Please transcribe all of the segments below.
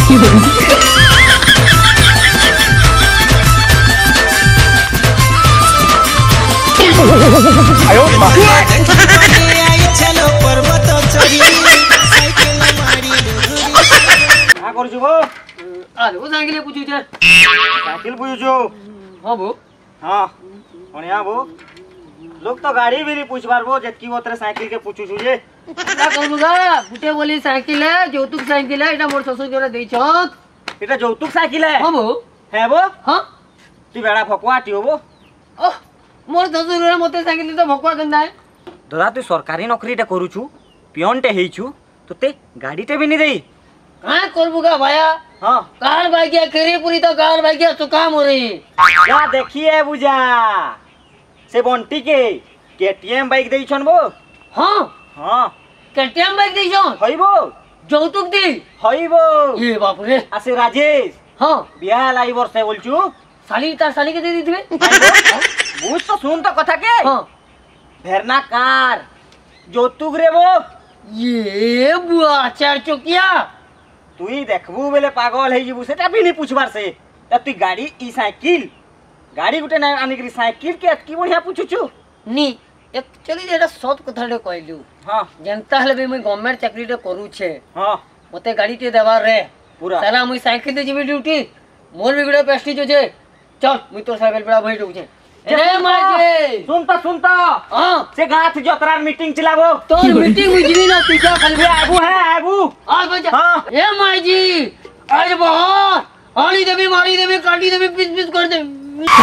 Cycle पूछू छे cycle पूछू छो हां बो हां बढ़िया बो लोग तो गाड़ी भी नहीं पूछ पारबो जतकी ओतरे साइकिल के पूछू छु जे ना कहबुगा गुटे बोली साइकिल है जौतुक साइकिल है एटा मोर ससुर जोरे देई छ एटा जौतुक साइकिल है हां बो है बो हां तू बेड़ा फकवाटी होबो ओह मोर ससुर जोरे मते साइकिल तो भकवा गंदा है दादा तू सरकारी नौकरीटा करू छु पियनटे हेई छु तोते गाड़ीटे भी नहीं देई हां करबुगा भाया हां कार भाग्या केरीपुरी तो कार भाग्या सुकाम हो रही या देखिए बुझा से बंटी के केटीएम बाइक देई छन बो हां हां केटीएम बाइक देई छन हइबो जौतुक दी हइबो ये बाप रे आसे राजेश हां बियाह लाई वर्षे बोलछु साली ता साली के दे दीथबे बुझ तो सुन तो कथा के हां भेरना कार जौतुक रे वो ये बुआ चार चकिया तुई देखबू बेले पागल है जीबू सेटा भी नहीं पूछबार से तू गाड़ी ई साइकिल गाड़ी गुटे ना आनी करी साइकिल के की बढ़िया पूछू छु नी एक्चुअली जेटा सत कथाटे कहलु हां जनता हले बे मैं गवर्नमेंट चाकरी टे करू छे हां मते गाड़ी टे देबार रे पूरा साला मुई साइकिल दे जीबी ड्यूटी मोर भी गुडे पेस्टिज छे चल मुई तो साइकिल बड़ा भई डुक छे ए माजे सुनता हां से गाथ जतरा मीटिंग चलाबो तो मीटिंग हुई जीवी ना पीछा खाली आगू है आगू आ बजा हां ए माजी आज बहुत आली देवी मारी देवी काटी देवी पीस पीस कर दे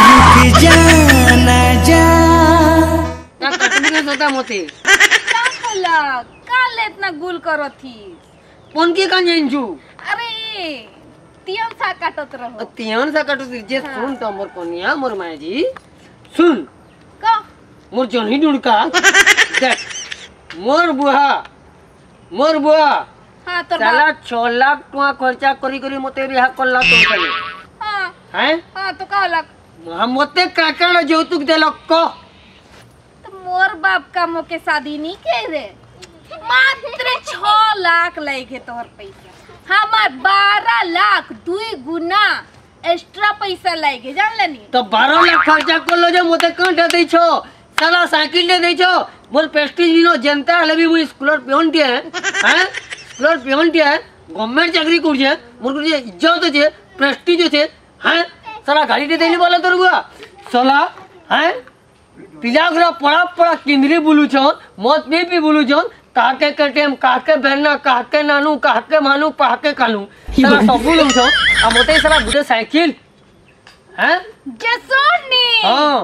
जाना जा ना कटने सोता मोती का खला काल इतना गुल करो थी कौन की कान जेंजू अरे तियन सा काटत रहो तियन सा काटत जे सुन तो मोर कोनिया मोर माई जी सुन का मोर जनी ढुड़का देख मोर बुआ हां तो साला 6 लाख टका खर्चा करी करी मते बियाह करला तो चले हां हैं हां तो का लाख हम मते काकड़ जौतुक देलक को तो मोर बाप का मोके शादी नहीं के रे मात्र 6 लाख लागे तोर पैसा हमार 12 लाख 2 गुना एक्स्ट्रा पैसा लागे जान लेनी तो 12 लाख खर्चा कर लो जे मते कांटे दै छो साला साइकिल दे दै छो मोर प्रेस्टीज नो जनता हले भी स्कूलर पियन टिया हैं स्कूलर पियन टिया गवर्नमेंट चाकरी कर जे मोर को इज्जत छे प्रेस्टीज छे हैं साला गाड़ी दे देली बोला तोर बुआ साला हैं पिला ग्रा पड़ा किंदरी बुलु छ मत भी बुलु छ काके कटेम काके बहना काके नानू काके मानू काके कानू साला सब बुलु छ आ मते साला गुटे साइकिल हैं जे सोनी हां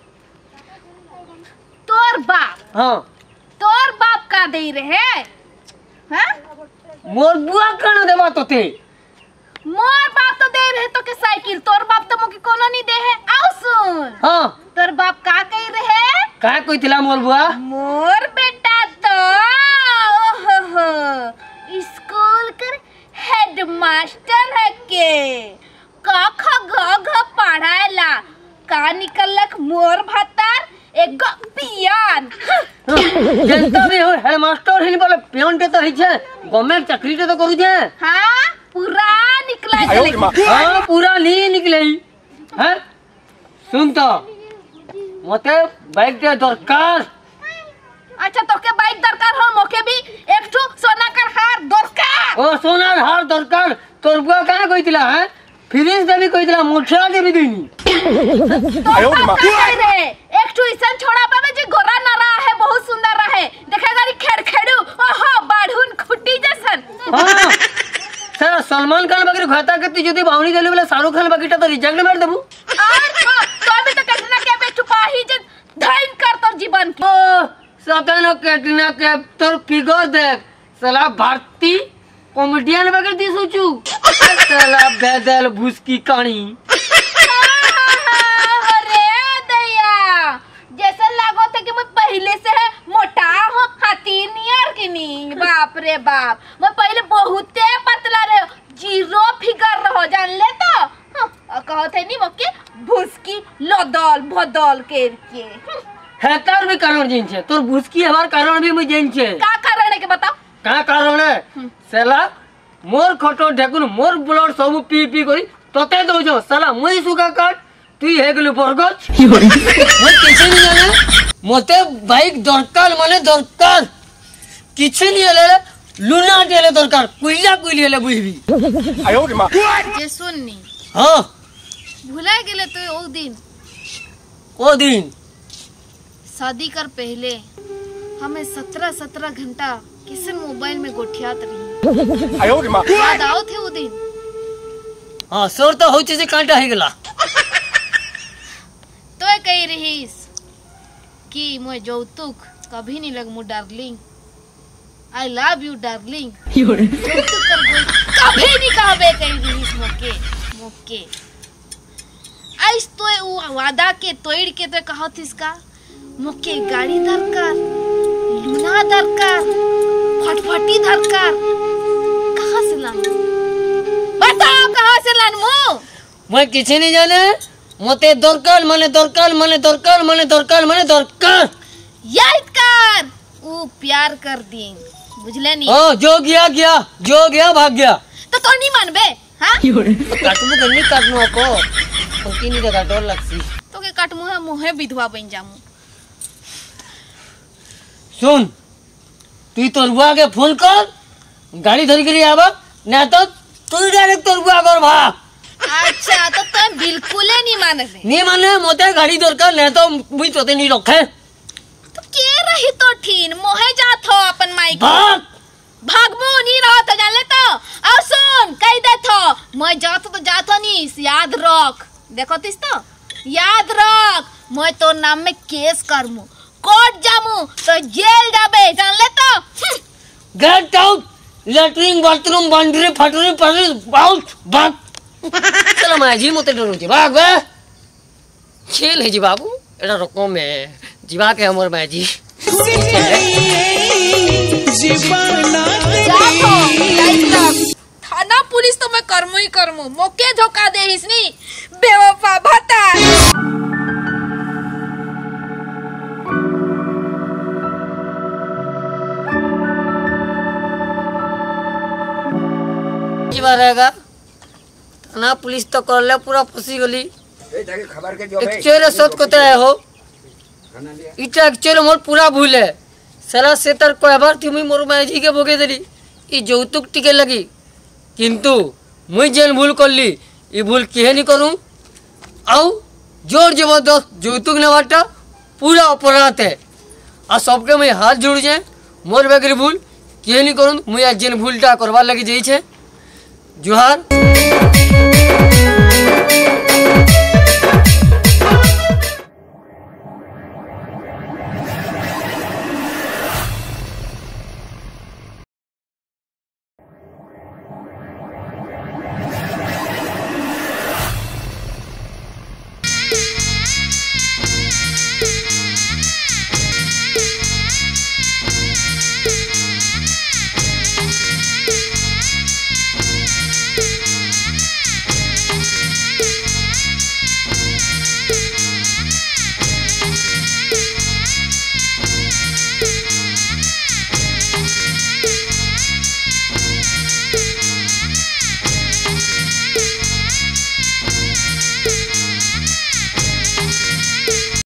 तोर बाप का दे रहे हैं मोर बुआ कण देबा तोते मोर बाप तो दे रहे तो के साइकिल तोर बाप तो मोके कोनो नहीं दे है आओ सुन हां तोर बाप का कह रहे का कोई थिला मोर बुआ मोर बेटा तो ओहो स्कूल कर हेडमास्टर है के का ख ग पढ़ाएला का निकलक मोर भातार एक पियान जनता भी हो हेडमास्टर ही बोले पियन टे तो ही छे गवर्नमेंट चाकरी टे तो करू छे हां पूरा निकला हां पूरा नहीं निकले हैं सुन तो मते बाइक दे दरकार अच्छा तो के बाइक दरकार हो मोके भी एक ठो सोना कर हार दरकार ओ सोना हार दरकार तोर बुआ काहे कहितला हैं फ्रिज देवी कहितला मोठा देवी देनी आयो रे एक ठो इसन छोड़ा पावे जे गोरा ना रहा है बहुत सुंदर रहे देखा गाड़ी खेड़खेड़ू ओहो बाढ़ून खुटी जैसन हां सर सलमान खान बकरी खाता के तू जदी बावनी देले वाला शाहरुख खान बकरीटा तो रिजेक्ट मार देबू और तो अभी तो कटना के पे छुपाही जे धाइन कर तोर जीवन की सतानो कटना के तोर फिगर देख साला भारती कॉमेडियन बकरी दी सोचू साला बेदल भूसकी कहानी अरे दया जैसा लागो था कि मैं पहले से है मोटा हूं हाथी नियर की नहीं बाप रे बाप मैं पहले बहुते पतला रहे जीरो फिगर रहो जान ले तो कहो थे नहीं मक्के भूसकी लदल भदल के है तार भी कारण जिन छे तोर भूसकी हमार कारण भी मैं जिन छे का कारण है के बताओ का कारण है साला मोर खटो ढेकुन मोर ब्लड सब पी पी करी तते दौछ साला मुई सुगा काट तुई हे गेलु बरगद मैं किछि नहीं जाने मते बाइक दरकार माने दरकार किछि नहीं हेले लुना देले दरकार कुइला कुइली हेले बुझबी आयो रे मां जे सुननी हां भुला गेले तो ओ दिन शादी कर पहले हमें 17 घंटा किसी मोबाइल में गोठियात रही। आयो रे मां याद आओ थे वो दिन। हां सोर तो होची से कांटा हे गेला तो कही रहीस कि मोय जौतुक कभी नहीं लग मु darling I love you darling जौतुक कर बोल कभी नहीं कहबे कही रहीस मोके मोके आइस तो वो वादा के तोड़ के तो कहत इसका मोके गाड़ी दरकार लूना दरकार फटफटी दरकार कहाँ से लान बताओ कहाँ से लान मु मैं किछि नहीं जाने मते दरकार माने दरकार माने दरकार माने दरकार माने दरकार याद कर वो प्यार कर दी बुझले नहीं हां जो गया भाग गया तो नहीं मानबे हां काटमु गन्नी काटनु को पंकी नहीं देखा डर लगसी तो के काटमु है मुहे विधवा बन जामु सुन तू तोरुआ के फोन कर गाड़ी धरी के आवा ना तो तू डायरेक्ट तोरुआ कर भाग अच्छा तो तुम बिल्कुल नहीं माने मोते गाड़ी दरकार नहीं तो मुई तोते नहीं रखे तो के रही तो ठीन मोहे जात हो अपन माई भाग भागमु नहीं रहो तो जान ले तो और सुन कह दे तो मैं जात तो जात नहीं याद रख देखो तिस तो याद रख मैं तो नाम में केस करमु कोर्ट जामु तो जेल जाबे जान ले तो get out latrine bathroom boundary फटरी परी आउट भाग चलो मैं जी मोते डरो जी भाग बे खेल है जी बाबू एड़ा रको में जीवा के हमर मैं जी थाना पुलिस तो मैं करमु ही करमु मोके धोखा दे इसनी बेवफा भता जीवा रहेगा थाना पुलिस तो कर ले पूरा फंसी गली एक्चुअली सत कोते हो इटा एक्चुअली मोर पूरा भूल है साला सेतर कहबार थी मुई मोर माजी के भोगे देली ई जौतुक टिके लगी किंतु मुई जेन भूल करली ई भूल किहे नहीं करूं आउ जोर जबरदस्त जौतुक नेवाटा पूरा अपराध है आ सबके मैं हाथ जोड़ जाए मोर बेगरी भूल किहे नहीं करूं मुई आज जेन भूलटा करवा लगी जाई छे जोहार